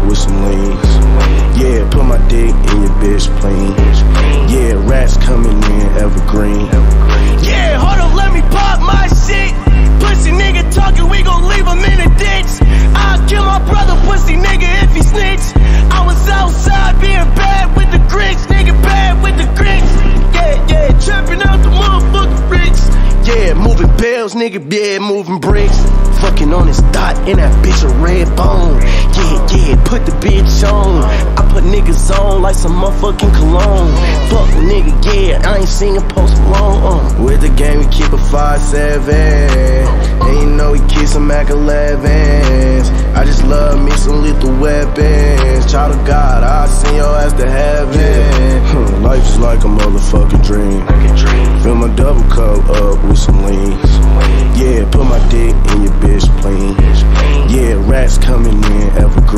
with some leans. Yeah, put my dick in your bitch clean. Yeah, rats coming in evergreen. Yeah, hold up, let me pop my shit. Pussy nigga talking, we gon' leave him in a ditch. I'll kill my brother, pussy nigga, if he snitch. I was outside being bad with the Grinch, nigga, bad with the Grinch. Yeah, trapping out the motherfucking bricks. Yeah, moving bells, nigga, yeah, moving bricks. Fucking on his dot and that bitch a red bone. Yeah, put the bitch on. I put niggas on like some motherfucking cologne. Fuck nigga, yeah, I ain't seen a Post Malone. With the game, we keep a 5'7". And you know we keep some Mac 11s. I just love me some lethal weapons. Child of God, I'll send your ass to heaven. Life is like a motherfucking dream. Fill my double cup up with some leans. Yeah, put my dick in your bitch clean. Yeah, rats coming in evergreen.